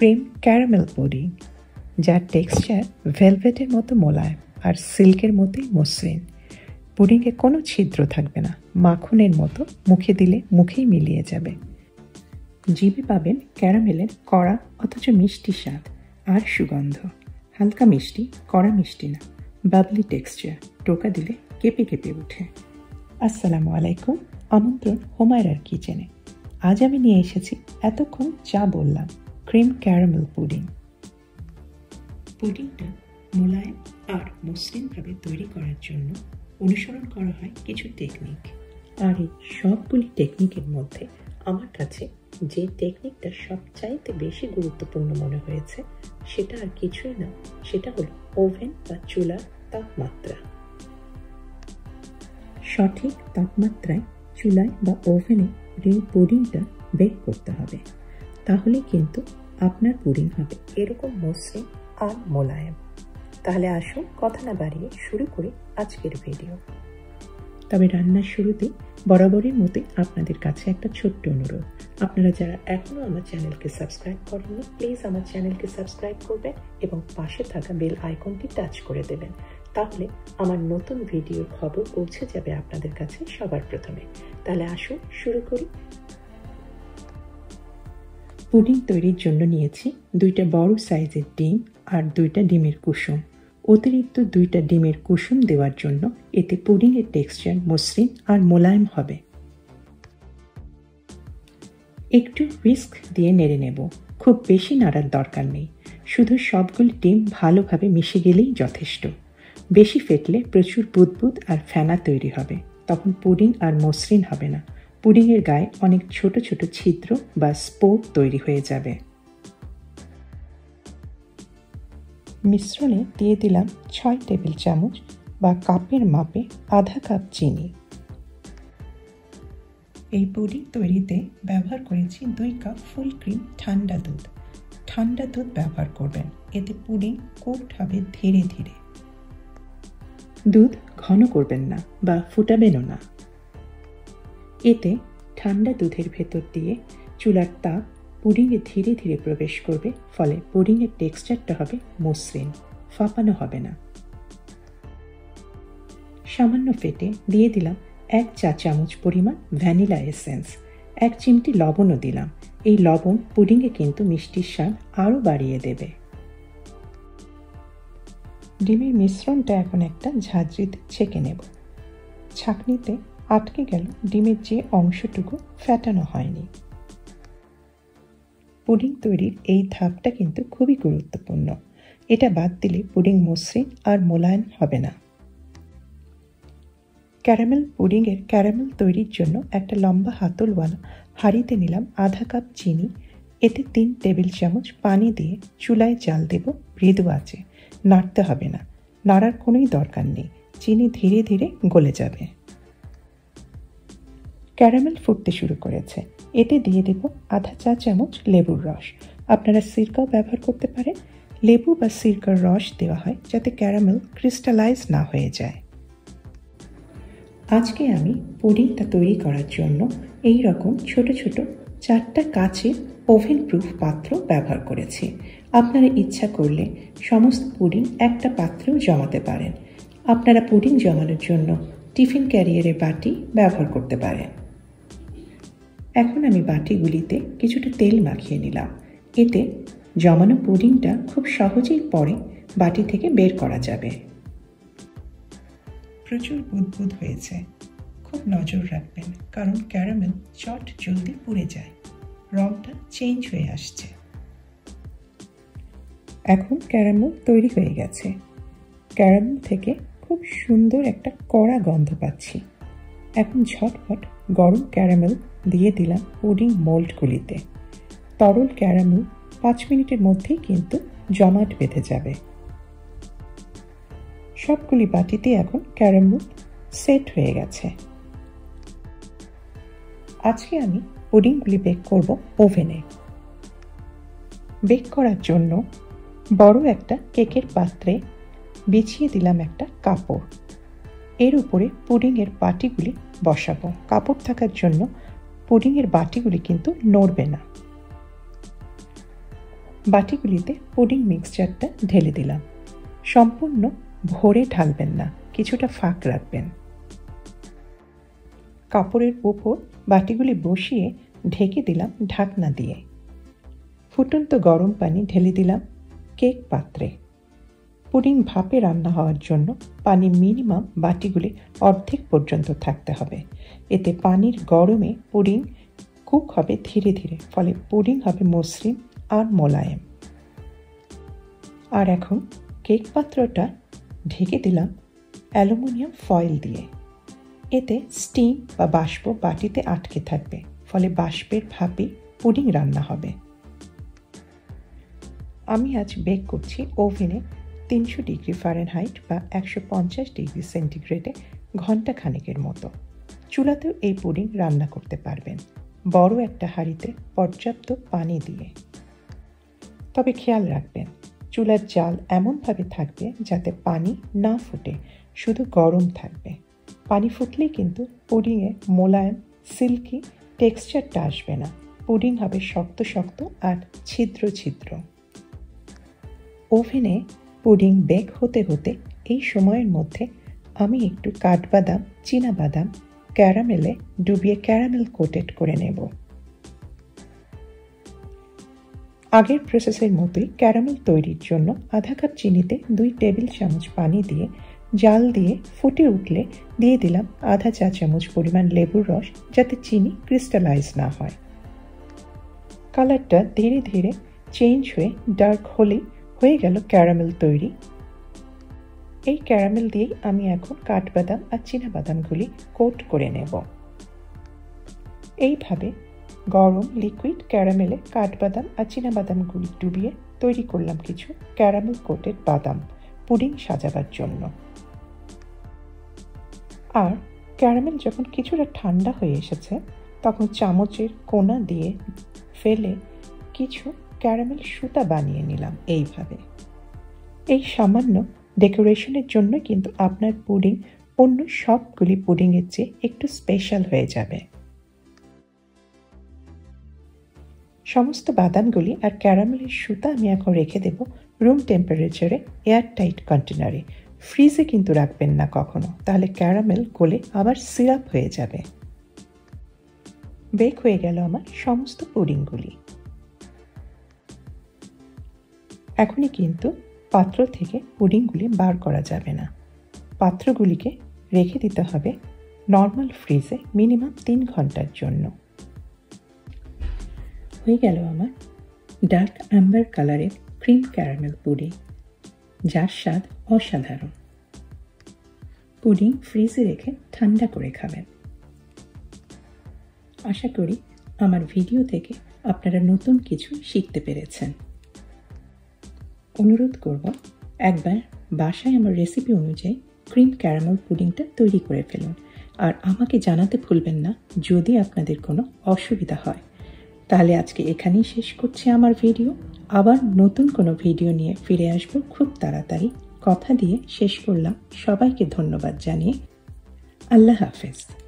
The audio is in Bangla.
ক্রিম ক্যারামেল পুডিং, যার টেক্সচার ভেলভেটের মতো মোলায়েম আর সিল্কের মতোই মসৃণ। পুডিংয়ে কোনো ছিদ্র থাকবে না, মাখনের মতো মুখে দিলে মুখেই মিলিয়ে যাবে। জিভে পাবেন ক্যারামেলের কড়া অথচ মিষ্টি স্বাদ আর সুগন্ধ। হালকা মিষ্টি, কড়া মিষ্টি না, বাবলি টেক্সচার, টোকা দিলে কেঁপে কেঁপে ওঠে। আসসালামু আলাইকুম, আমন্ত্রণ হুমায়রার কিচেনে। আজ আমি নিয়ে এসেছি এতক্ষণ যা বললাম, ক্রিম ক্যারামেল পুডিং। পুডিংটা মোলায়েম আর মসৃণভাবে তৈরি করার জন্য অনুসরণ করা হয় কিছু টেকনিক। আর এই সবগুলি টেকনিকের মধ্যে আমার কাছে যে টেকনিকটা সবচাইতে বেশি গুরুত্বপূর্ণ মনে হয়েছে সেটা আর কিছুই না, সেটা হলো ওভেন বা চুলার তাপমাত্রা। সঠিক তাপমাত্রায় চুলায় বা ওভেনে পুডিংটা বেক করতে হবে, তাহলে কিন্তু আপনার পুডিং হবে এরকম মসৃণ আর মোলায়েম। তাহলে আসুন কথা না বাড়িয়ে শুরু করি আজকের ভিডিও। তবে রান্নার শুরুতেই বরাবরের মতোই আপনাদের কাছে একটা ছোট্ট অনুরোধ, আপনারা যারা এখনও আমার চ্যানেলকে সাবস্ক্রাইব করেননি প্লিজ আমার চ্যানেলকে সাবস্ক্রাইব করবেন এবং পাশে থাকা বেল আইকনটি টাচ করে দেবেন, তাহলে আমার নতুন ভিডিওর খবর পৌঁছে যাবে আপনাদের কাছে সবার প্রথমে। তাহলে আসুন শুরু করি। পুডিং তৈরির জন্য নিয়েছি 2টা বড় সাইজের ডিম আর 2টা ডিমের কুসুম। অতিরিক্ত 2টা ডিমের কুসুম দেওয়ার জন্য এতে পুডিংয়ের টেক্সচার মসৃণ আর মোলায়েম হবে। একটু হুইস্ক দিয়ে নেড়ে নেব, খুব বেশি নাড়ার দরকার নেই, শুধু সবগুলি ডিম ভালোভাবে মিশে গেলেই যথেষ্ট। বেশি ফেটলে প্রচুর বুদবুদ আর ফেনা তৈরি হবে, তখন পুডিং আর মসৃণ হবে না, পুডিংয়ের গায়ে অনেক ছোট ছোট ছিদ্র বা স্পোর তৈরি হয়ে যাবে। মিশ্রণে দিয়ে দিলাম 6 টেবিল চামচ বা কাপের মাপে আধা কাপ চিনি। এই পুডিং তৈরিতে ব্যবহার করেছি 2 কাপ ফুল ক্রিম ঠান্ডা দুধ। ঠান্ডা দুধ ব্যবহার করবেন, এতে পুডিং কোট হবে ধীরে ধীরে। দুধ ঘন করবেন না বা ফুটাবেনও না। এতে ঠান্ডা দুধের ভেতর দিয়ে চুলার তাপ পুডিংয়ে ধীরে ধীরে প্রবেশ করবে, ফলে পুডিংয়ের টেক্সচারটা হবে মসৃণ, ফাঁপানো হবে না। সামান্য ফেটে দিয়ে দিলাম 1 চা চামচ পরিমাণ ভ্যানিলা এসেন্স। 1 চিমটি লবণও দিলাম, এই লবণ পুডিংয়ে কিন্তু মিষ্টির স্বাদ আরও বাড়িয়ে দেবে। ডিমের মিশ্রণটা এখন একটা ঝাঁঝরিতে ছেঁকে নেব। ছাঁকনিতে আটকে গেল ডিমের যে অংশটুকু ফেটানো হয়নি। পুডিং তৈরির এই ধাপটা কিন্তু খুবই গুরুত্বপূর্ণ, এটা বাদ দিলে পুডিং মসৃণ আর মোলায়েম হবে না। ক্যারামেল পুডিংয়ের ক্যারামেল তৈরির জন্য একটা লম্বা হাতলওয়ালা হাঁড়িতে নিলাম আধা কাপ চিনি, এতে 3 টেবিল চামচ পানি দিয়ে চুলায় জাল দেব মৃদু আঁচে। নাড়তে হবে না, নাড়ার কোনোই দরকার নেই, চিনি ধীরে ধীরে গলে যাবে। ক্যারামেল ফুটতে শুরু করেছে, এতে দিয়ে দেব আধা চা চামচ লেবুর রস। আপনারা সিরকাও ব্যবহার করতে পারেন। লেবু বা সিরকার রস দেওয়া হয় যাতে ক্যারামেল ক্রিস্টালাইজ না হয়ে যায়। আজকে আমি পুডিংটা তৈরি করার জন্য এই রকম ছোট ছোট 4টা কাচের ওভেন প্রুফ পাত্র ব্যবহার করেছি। আপনারা ইচ্ছা করলে সমস্ত পুডিং একটা পাত্রেও জমাতে পারেন। আপনারা পুডিং জমানোর জন্য টিফিন ক্যারিয়ারের বাটি ব্যবহার করতে পারেন। এখন আমি বাটিগুলিতে কিছুটা তেল মাখিয়ে নিলাম, এতে জমানো পুডিংটা খুব সহজেই পরে বাটি থেকে বের করা যাবে। প্রচুর বুদবুদ হয়েছে, খুব নজর রাখবেন, কারণ ক্যারামেল চট জলদি পুড়ে যায়, রংটা চেঞ্জ হয়ে আসছে। এখন ক্যারামেল তৈরি হয়ে গেছে। ক্যারামেল থেকে খুব সুন্দর একটা কড়া গন্ধ পাচ্ছি। এখন ঝটপট গরম ক্যারামেল দিয়ে দিলাম পুডিং মোল্ডগুলিতে। তরল ক্যারামেল 5 মিনিটের মধ্যেই কিন্তু জমাট বেঁধে যাবে। সবগুলি বাটিতে এখন ক্যারামেল সেট হয়ে গেছে। আজকে আমি পুডিংগুলি বেক করব ওভেনে। বেক করার জন্য বড় একটা কেকের পাত্রে বিছিয়ে দিলাম একটা কাপড়, এর উপরে পুডিংয়ের বাটিগুলি বসাবো। কাপড় থাকার জন্য পুডিংয়ের বাটিগুলি কিন্তু নড়বে না। বাটিগুলিতে পুডিং মিক্সচারটা ঢেলে দিলাম। সম্পূর্ণ ভরে ঢালবেন না, কিছুটা ফাঁক রাখবেন। কাপড়ের উপর বাটিগুলি বসিয়ে ঢেকে দিলাম ঢাকনা দিয়ে। ফুটন্ত গরম পানি ঢেলে দিলাম কেক পাত্রে। পুডিং ভাপে রান্না হওয়ার জন্য পানি মিনিমাম বাটিগুলি অর্ধেক পর্যন্ত থাকতে হবে। এতে পানির গরমে পুডিং কুক হবে ধীরে ধীরে, ফলে পুডিং হবে মসৃণ আর মোলায়েম। আর এখন কেক পাত্রটা ঢেকে দিলাম অ্যালুমিনিয়াম ফয়েল দিয়ে। এতে স্টিম বা বাষ্প বাটিতে আটকে থাকবে, ফলে বাষ্পের ভাপে পুডিং রান্না হবে। আমি আজ বেক করছি ওভেনে 300 ডিগ্রি ফারেনহাইট বা 150 ডিগ্রি সেন্টিগ্রেডে ঘন্টা খানেকের মতো। চুলাতেও এই পুডিং রান্না করতে পারবেন, বড় একটা হাঁড়িতে পর্যাপ্ত পানি দিয়ে। তবে খেয়াল রাখবেন, চুলার জাল এমনভাবে থাকবে যাতে পানি না ফুটে, শুধু গরম থাকবে। পানি ফুটলেই কিন্তু পুডিংয়ে মোলায়েম সিল্কি টেক্সচারটা আসবে না, পুডিং হবে শক্ত শক্ত আর ছিদ্র ছিদ্র। ওভেনে পুডিং বেক হতে হতে এই সময়ের মধ্যে আমি একটু কাঠবাদাম, চীনাবাদাম ক্যারামেলে ডুবিয়ে ক্যারামেল কোটেড করে নেব। আগের প্রসেসের মতোই ক্যারামেল তৈরির জন্য আধা কাপ চিনিতে 2 টেবিল চামচ পানি দিয়ে জাল দিয়ে ফুটে উঠলে দিয়ে দিলাম আধা চা চামচ পরিমাণ লেবুর রস, যাতে চিনি ক্রিস্টালাইজ না হয়। কালারটা ধীরে ধীরে চেঞ্জ হয়ে ডার্ক হলেই হয়ে গেল ক্যারামেল তৈরি। এই ক্যারামেল দিয়েই আমি এখন কাঠবাদাম আর চীনাবাদামগুলি কোট করে নেব। এইভাবে গরম লিকুইড ক্যারামেলে কাঠবাদাম আর চীনাবাদামগুলি ডুবিয়ে তৈরি করলাম কিছু ক্যারামেল কোটেড বাদাম পুডিং সাজাবার জন্য। আর ক্যারামেল যখন কিছুটা ঠান্ডা হয়ে এসেছে, তখন চামচের কোনা দিয়ে ফেলে কিছু ক্যারামেল সুতা বানিয়ে নিলাম। এইভাবে এই সামান্য ডেকোরেশনের জন্য কিন্তু আপনার পুডিং অন্য সবগুলি পুডিংয়ের চেয়ে একটু স্পেশাল হয়ে যাবে। সমস্ত বাদামগুলি আর ক্যারামেলের সুতা আমি এখন রেখে দেব রুম টেম্পারেচারে এয়ারটাইট কন্টেনারে। ফ্রিজে কিন্তু রাখবেন না কখনো, তাহলে ক্যারামেল গলে আবার সিরাপ হয়ে যাবে। বেক হয়ে গেল আমার সমস্ত পুডিংগুলি। এখনই কিন্তু পাত্র থেকে পুডিংগুলি বার করা যাবে না, পাত্রগুলিকে রেখে দিতে হবে নর্মাল ফ্রিজে মিনিমাম 3 ঘন্টার জন্য। হয়ে গেল আমার ডার্ক অ্যাম্বার কালারের ক্রিম ক্যারামেল পুডিং, যার স্বাদ অসাধারণ। পুডিং ফ্রিজে রেখে ঠান্ডা করে খাবেন। আশা করি আমার ভিডিও থেকে আপনারা নতুন কিছু শিখতে পেরেছেন। অনুরোধ করব, একবার বাসায় আমার রেসিপি অনুযায়ী ক্রিম ক্যারামেল পুডিংটা তৈরি করে ফেলুন। আর আমাকে জানাতে ভুলবেন না যদি আপনাদের কোনো অসুবিধা হয়। তাহলে আজকে এখানেই শেষ করছি আমার ভিডিও। আবার নতুন কোনো ভিডিও নিয়ে ফিরে আসবো খুব তাড়াতাড়ি। কথা দিয়ে শেষ করলাম। সবাইকে ধন্যবাদ জানিয়ে আল্লাহ হাফেজ।